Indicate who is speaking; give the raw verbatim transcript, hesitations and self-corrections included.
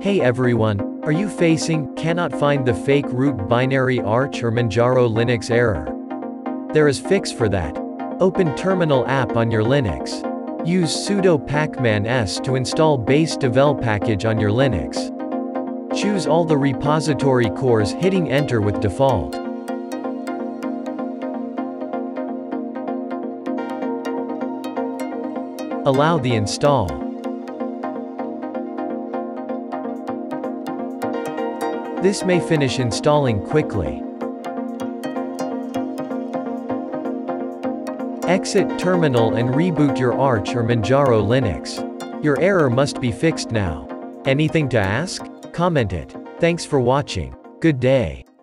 Speaker 1: Hey everyone, are you facing cannot find the fake root binary arch or Manjaro Linux error? There is fix for that. Open Terminal app on your Linux. Use sudo pacman s to install Base-devel package on your Linux. Choose all the repository cores hitting enter with default. Allow the install. This may finish installing quickly. Exit terminal and reboot your Arch or Manjaro Linux. Your error must be fixed now. Anything to ask? Comment it. Thanks for watching. Good day.